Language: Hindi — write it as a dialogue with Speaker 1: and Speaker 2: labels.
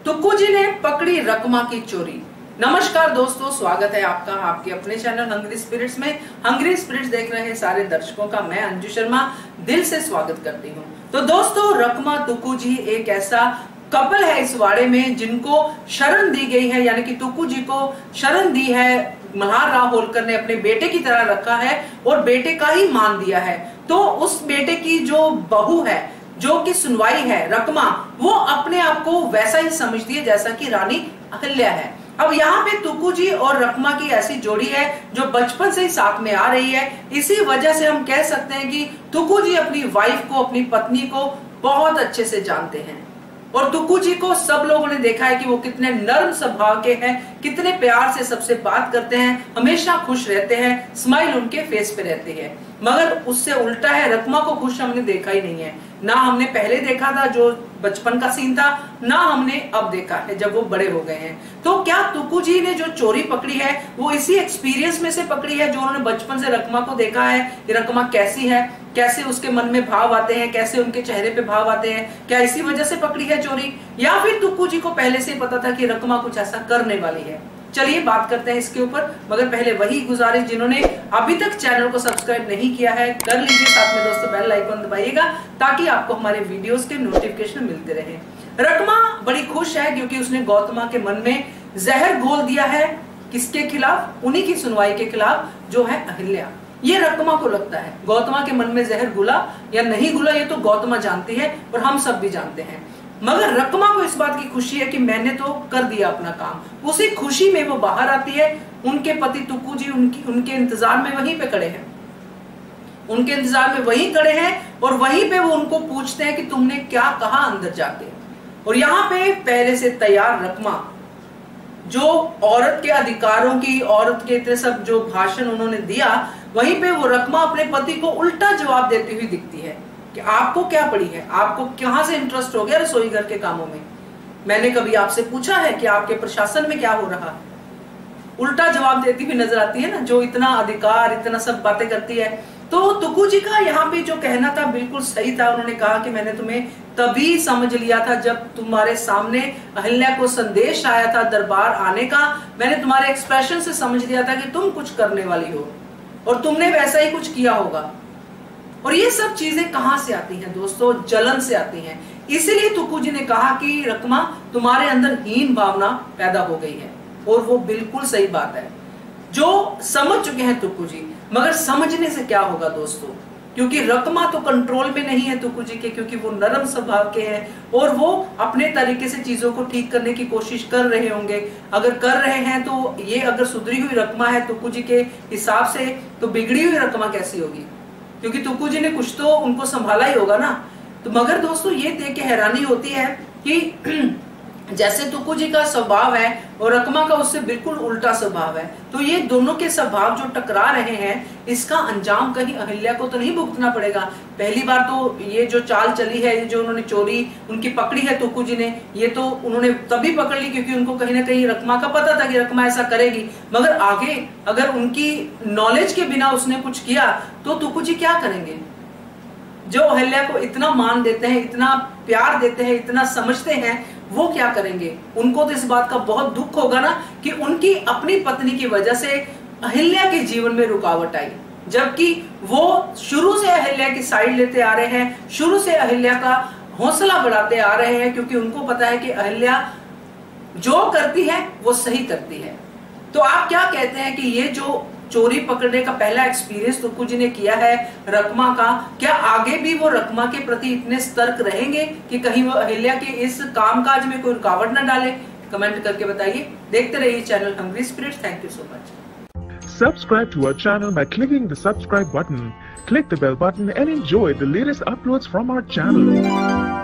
Speaker 1: तुक्कू जी ने पकड़ी रकमा की चोरी। नमस्कार दोस्तों, स्वागत है आपका आपके अपने चैनल हंग्री स्पिरिट्स में। हंग्री स्पिरिट्स देख रहे सारे दर्शकों का मैं अंजू शर्मा दिल से स्वागत करती हूँ। तो दोस्तों, रकमा तुक्कू जी एक ऐसा कपल है इस वाड़े में जिनको शरण दी गई है, यानी कि तुक्कू जी को शरण दी है। मल्हार राव होलकर ने अपने बेटे की तरह रखा है और बेटे का ही मान दिया है। तो उस बेटे की जो बहू है, जो कि सुनवाई है, रकमा, वो अपने आप को वैसा ही समझती है जैसा कि रानी अहिल्या है। अब यहाँ पे तुक्कू जी और रकमा की ऐसी जोड़ी है जो बचपन से ही साथ में आ रही है। इसी वजह से हम कह सकते हैं कि तुक्कू जी अपनी वाइफ को, अपनी पत्नी को बहुत अच्छे से जानते हैं। और तुक्कू जी को सब लोगों ने देखा है कि वो कितने नर्म स्वभाव के हैं, कितने प्यार से सबसे बात करते हैं, हमेशा खुश रहते हैं, स्माइल उनके फेस पे रहती है। मगर उससे उल्टा है, रकमा को खुश हमने देखा ही नहीं है। ना हमने पहले देखा था जो बचपन का सीन था, ना हमने अब देखा है जब वो बड़े हो गए हैं। तो क्या तुक्कू जी ने जो चोरी पकड़ी है वो इसी एक्सपीरियंस में से पकड़ी है, जो उन्होंने बचपन से रकमा को देखा है कि रकमा कैसी है, कैसे उसके मन में भाव आते हैं, कैसे उनके चेहरे पे भाव आते हैं, क्या इसी वजह से पकड़ी है चोरी, या फिर तुक्कू जी को पहले से पता था कि रकमा कुछ ऐसा करने वाली है। चलिए बात करते हैं इसके ऊपर। मगर पहले वही गुजारिश, जिन्होंने अभी तक चैनल को सब्सक्राइब नहीं किया है कर लीजिए, साथ में दोस्तों बेल आइकन दबाइएगा ताकि आपको हमारे वीडियोस के नोटिफिकेशन मिलते रहे। रकमा बड़ी खुश है क्योंकि उसने गौतमा के मन में जहर घोल दिया है। किसके खिलाफ? उन्हीं की सुनवाई के खिलाफ, जो है अहिल्या। ये रकमा को लगता है। गौतमा के मन में जहर घुला या नहीं घुला ये तो गौतमा जानती है और हम सब भी जानते हैं। मगर रकमा को इस बात की खुशी है कि मैंने तो कर दिया अपना काम। उसी खुशी में वो बाहर आती है। उनके पति तुक्कू जी उनके इंतजार में वहीं पे खड़े हैं, उनके इंतजार में वहीं खड़े हैं और वहीं पे वो उनको पूछते हैं कि तुमने क्या कहा अंदर जाके। और यहाँ पे पहले से तैयार रकमा, जो औरत के अधिकारों की, औरत के इतने सब जो भाषण उन्होंने दिया, वहीं पे वो रकमा अपने पति को उल्टा जवाब देती हुई दिखती है कि आपको क्या पड़ी है, आपको कहां से इंटरेस्ट हो गया रसोई घर के कामों में? मैंने कभी आपसे पूछा है कि आपके प्रशासन में क्या हो रहा है? उल्टा जवाब देती हुई नजर आती है ना, जो इतना अधिकार, इतना सब बातें करती है। तो तुक्कू जी का यहाँ पे जो कहना था बिल्कुल सही था। उन्होंने कहा कि मैंने तुम्हें तभी समझ लिया था जब तुम्हारे सामने अहिल्या को संदेश आया था दरबार आने का। मैंने तुम्हारे एक्सप्रेशन से समझ लिया था कि तुम कुछ करने वाली हो और तुमने वैसा ही कुछ किया होगा। और ये सब चीजें कहां से आती हैं दोस्तों? जलन से आती हैं। इसीलिए तुक्कू जी ने कहा कि रकमा, तुम्हारे अंदर हीन भावना पैदा हो गई है। और वो बिल्कुल सही बात है, जो समझ चुके हैं तुक्कू जी। मगर समझने से क्या होगा दोस्तों? क्योंकि रकमा तो कंट्रोल में नहीं है तुक्कू जी के, क्योंकि वो नरम स्वभाव के हैं और वो अपने तरीके से चीजों को ठीक करने की कोशिश कर रहे होंगे। अगर कर रहे हैं तो ये, अगर सुधरी हुई रकमा है तुक्कू जी के हिसाब से, तो बिगड़ी हुई रकमा कैसी होगी? क्योंकि तुक्कू जी ने कुछ तो उनको संभाला ही होगा ना। तो मगर दोस्तों, ये देख के हैरानी होती है कि जैसे तुक्कू जी का स्वभाव है और रकमा का उससे बिल्कुल उल्टा स्वभाव है, तो ये दोनों के स्वभाव जो टकरा रहे हैं, इसका अंजाम कहीं अहिल्या को तो नहीं भुगतना पड़ेगा। पहली बार तो ये जो चाल चली है, ये जो उन्होंने चोरी उनकी पकड़ी है तुक्कू जी ने, ये तो उन्होंने तभी पकड़ ली क्योंकि उनको कहीं ना कहीं रकमा का पता था कि रकमा ऐसा करेगी। मगर आगे अगर उनकी नॉलेज के बिना उसने कुछ किया तो तुक्कू जी क्या करेंगे? जो अहिल्या को इतना मान देते हैं, इतना प्यार देते हैं, इतना समझते हैं, वो क्या करेंगे? उनको तो इस बात का बहुत दुख होगा ना कि उनकी अपनी पत्नी की वजह से अहिल्या के जीवन में रुकावट आई, जबकि वो शुरू से अहिल्या की साइड लेते आ रहे हैं, शुरू से अहिल्या का हौसला बढ़ाते आ रहे हैं, क्योंकि उनको पता है कि अहिल्या जो करती है वो सही करती है। तो आप क्या कहते हैं कि ये जो चोरी पकड़ने का पहला एक्सपीरियंस तुक्कू जी ने किया है रकमा का, क्या आगे भी वो रकमा के प्रति इतने सतर्क रहेंगे कि कहीं वो अहिल्या के इस कामकाज में कोई रुकावट न डाले? कमेंट करके बताइए। देखते रहिए channel hungry spirits. Thank you so much.
Speaker 2: Subscribe to our channel by clicking the subscribe button. Click the bell button and enjoy the latest uploads from our channel.